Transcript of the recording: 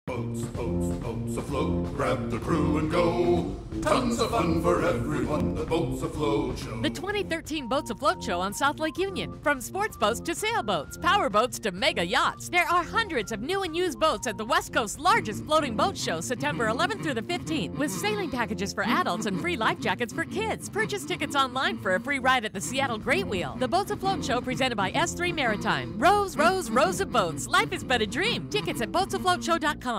Boats, boats, boats afloat, grab the crew and go. Tons of fun for everyone, the Boats Afloat Show. The 2013 Boats Afloat Show on South Lake Union. From sports boats to sailboats, power boats to mega yachts, there are hundreds of new and used boats at the West Coast's largest floating boat show, September 11th through the 15th, with sailing packages for adults and free life jackets for kids. Purchase tickets online for a free ride at the Seattle Great Wheel. The Boats Afloat Show presented by S3 Maritime. Rows, rows, rows of boats. Life is but a dream. Tickets at boatsafloatshow.com.